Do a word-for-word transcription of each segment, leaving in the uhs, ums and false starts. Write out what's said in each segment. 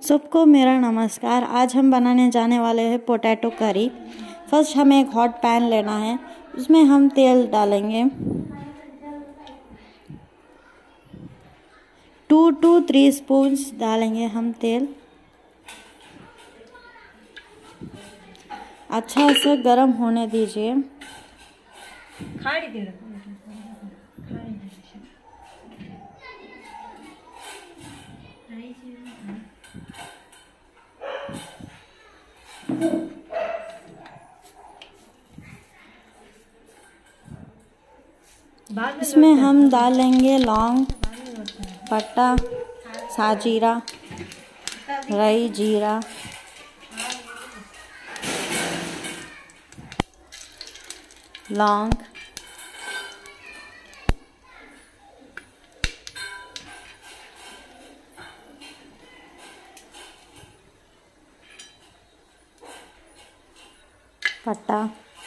सबको मेरा नमस्कार। आज हम बनाने जाने वाले हैं पोटैटो करी। फर्स्ट हमें एक हॉट पैन लेना है, उसमें हम तेल डालेंगे। टू टू थ्री स्पून्स डालेंगे हम तेल। अच्छा से गरम होने दीजिए। इसमें हम डालेंगे लौंग, पत्ता, साजीरा, राई जीरा, लौंग, पत्ता,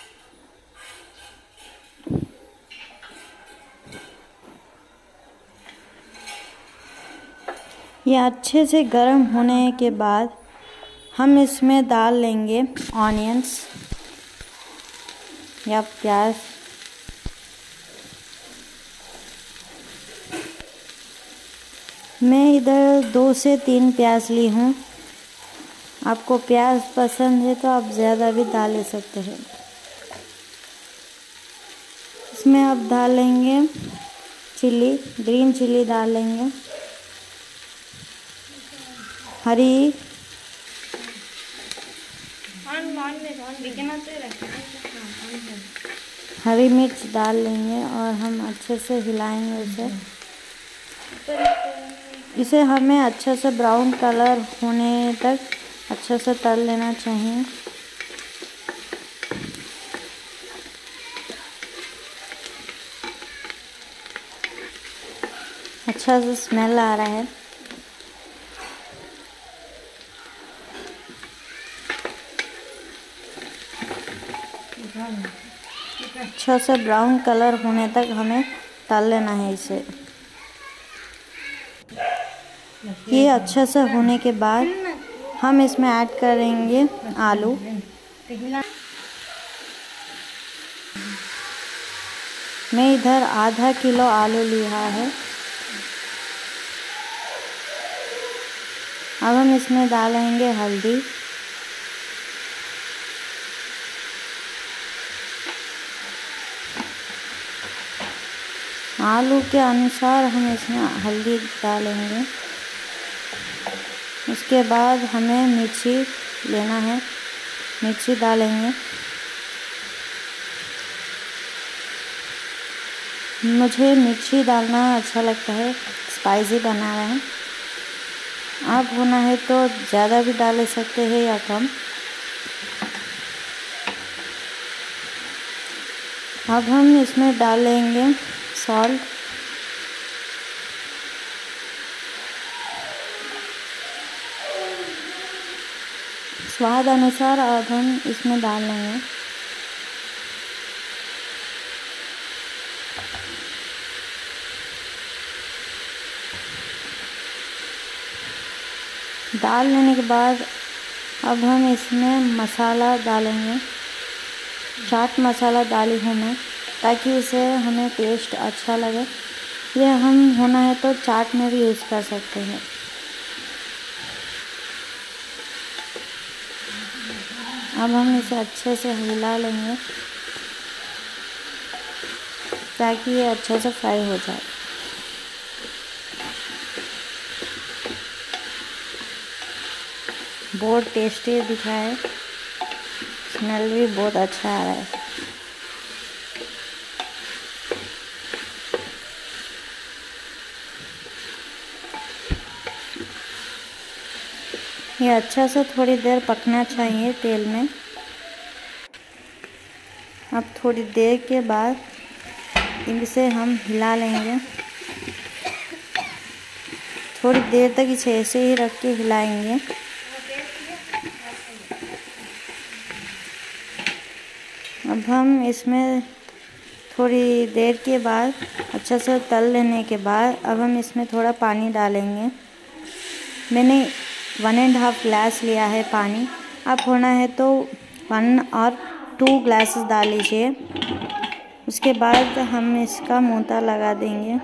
ये अच्छे से गर्म होने के बाद हम इसमें डाल लेंगे ऑनियंस या प्याज। मैं इधर दो से तीन प्याज ली हूँ। आपको प्याज पसंद है तो आप ज़्यादा भी डाल ले सकते हैं। इसमें अब डालेंगे चिली, ग्रीन चिली डालेंगे, हरी हरी मिर्च डाल लेंगे और हम अच्छे से हिलाएंगे उसे। इसे हमें अच्छे से ब्राउन कलर होने तक अच्छे से तल लेना चाहिए। अच्छा से स्मेल आ रहा है। अच्छा से ब्राउन कलर होने तक हमें तल लेना है इसे। ये अच्छे से होने के बाद हम इसमें ऐड करेंगे आलू। मैं इधर आधा किलो आलू लिया है। अब हम इसमें डालेंगे हल्दी, आलू के अनुसार हम इसमें हल्दी डालेंगे। उसके बाद हमें मिर्ची लेना है, मिर्ची डालेंगे। मुझे मिर्ची डालना अच्छा लगता है, स्पाइसी बना रहा है। आप होना है तो ज़्यादा भी डाल सकते हैं या कम। अब हम इसमें डालेंगे सॉल्ट, स्वाद अनुसार अब हम इसमें डाल लेंगे। डाल लेने के बाद अब हम इसमें मसाला डालेंगे। चाट मसाला डाली हूँ मैं, ताकि इसे हमें टेस्ट अच्छा लगे। ये हम होना है तो चाट में भी यूज़ कर सकते हैं। अब हम इसे अच्छे से हिला लेंगे ताकि ये अच्छे से फ्राई हो जाए। बहुत टेस्टी दिख रहा है, स्मेल भी बहुत अच्छा आ रहा है। ये अच्छा से थोड़ी देर पकना चाहिए तेल में। अब थोड़ी देर के बाद इसे हम हिला लेंगे। थोड़ी देर तक इसे ऐसे ही रख के हिलाएंगे। अब हम इसमें थोड़ी देर के बाद अच्छा से तल लेने के बाद अब हम इसमें थोड़ा पानी डालेंगे। मैंने वन एंड हाफ ग्लास लिया है पानी। आप होना है तो वन और टू ग्लासेस डाल लीजिए। उसके बाद हम इसका मूता लगा देंगे।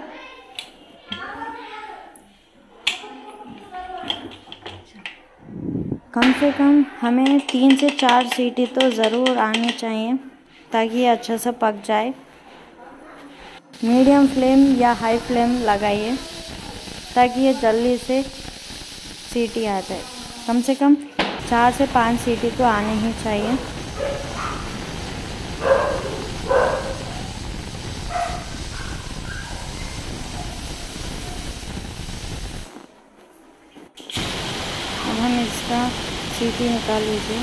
कम से कम हमें तीन से चार सीटी तो ज़रूर आनी चाहिए ताकि ये अच्छा सा पक जाए। मीडियम फ्लेम या हाई फ्लेम लगाइए ताकि ये जल्दी से सीटी आ जाए। कम से कम चार से पाँच सीटी तो आनी ही चाहिए। अब हम इसका सीटी निकाल लीजिए।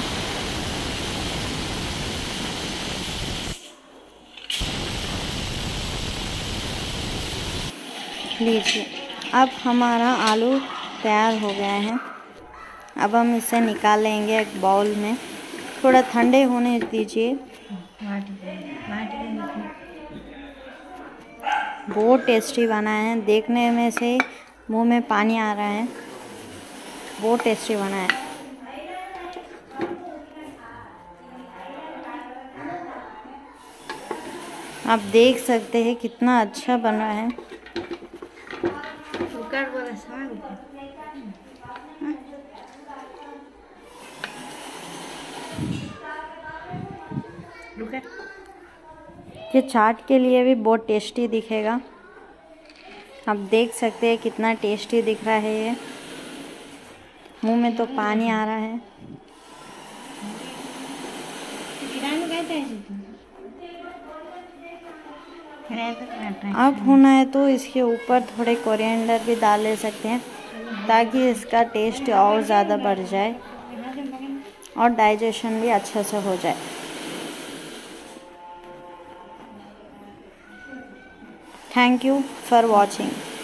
लीजिए, अब हमारा आलू तैयार हो गया है। अब हम इसे निकाल लेंगे एक बाउल में। थोड़ा ठंडे होने दीजिए। बहुत टेस्टी बना है, देखने में से मुंह में पानी आ रहा है। बहुत टेस्टी बना है। आप देख सकते हैं कितना अच्छा बन रहा है। ये चाट के लिए भी बहुत टेस्टी दिखेगा। आप देख सकते हैं कितना टेस्टी दिख रहा है। ये मुंह में तो पानी आ रहा है। आप होना है तो इसके ऊपर थोड़े कोरिएंडर भी डाल ले सकते हैं ताकि इसका टेस्ट और ज़्यादा बढ़ जाए और डाइजेशन भी अच्छा से हो जाए। Thank you for watching.